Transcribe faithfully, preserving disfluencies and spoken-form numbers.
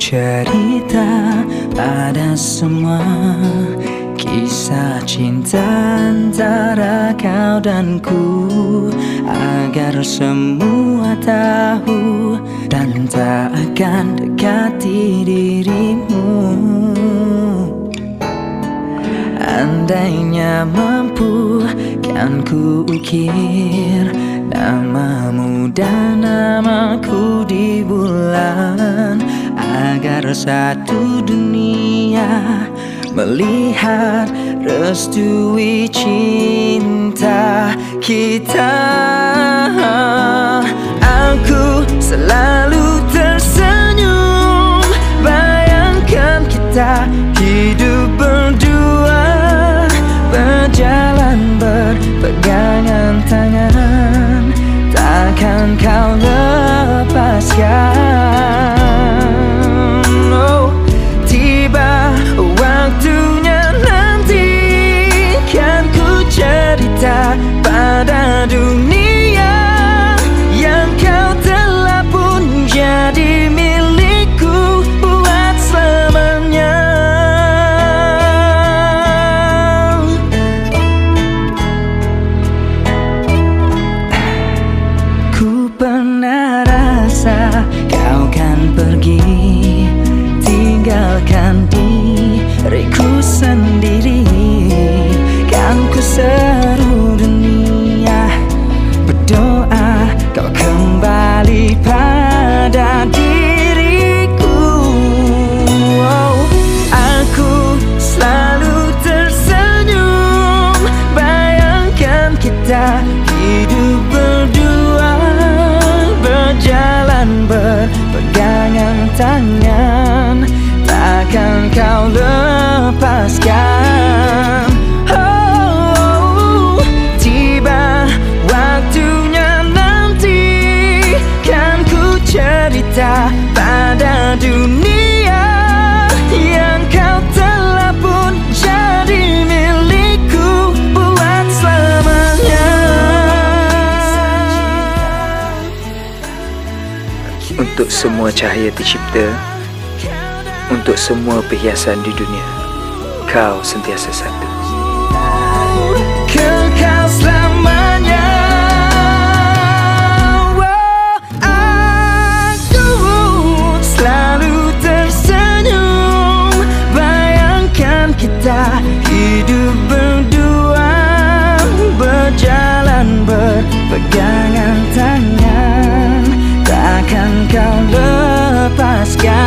cerita pada semua kisah cinta antara kau dan ku, agar semua tahu dan tak akan dekati dirimu. Andainya mampu kan ku ukir namamu dan namaku di bulan, agar satu dunia melihat restui cinta kita. Aku selalu tersenyum bayangkan kita hidup berdua, berjalan berpegangan tangan, takkan kau lepaskan. Oh, tiba waktunya nanti kan ku cerita pada dunia yang kau telah pun jadi milikku buat selamanya. Ku pernah rasa kau kan pergi, tinggalkan diriku sendiri. Kan ku seru dunia berdoa kau kembali pada diriku. Oh, aku selalu tersenyum bayangkan kita hidup berdua, berjalan berpegangan tangan, takkan kau lepaskan. Oh, tiba waktunya nanti kan ku cerita pada dunia yang kau telah pun jadi milikku buat selamanya. Untuk semua cahaya tercipta, untuk semua perhiasan di dunia, kau sentiasa satu. Kekal selamanya. Aku selalu tersenyum bayangkan kita hidup berdua, berjalan berpegangan tangan, takkan kau lepaskan.